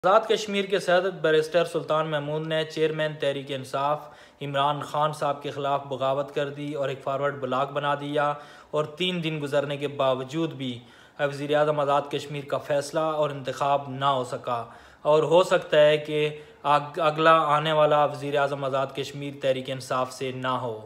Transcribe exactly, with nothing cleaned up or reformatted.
आज़ाद कश्मीर के सदर बैरिस्टर सुल्तान महमूद ने चेयरमैन तहरीक इंसाफ इमरान खान साहब के ख़िलाफ़ बगावत कर दी और एक फारवर्ड ब्लॉग बना दिया। और तीन दिन गुजरने के बावजूद भी वज़ीर आज़म आज़ाद कश्मीर का फ़ैसला और इंतखाब ना हो सका, और हो सकता है कि अगला आने वाला वज़ीर आज़म आज़ाद कश्मीर तहरीक इंसाफ से ना हो।